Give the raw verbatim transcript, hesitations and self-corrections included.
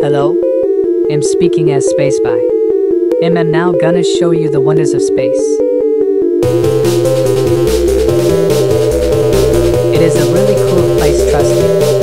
Hello? I'm speaking as Spaceby. I'm now gonna show you the wonders of space. It is a really cool place, trust me.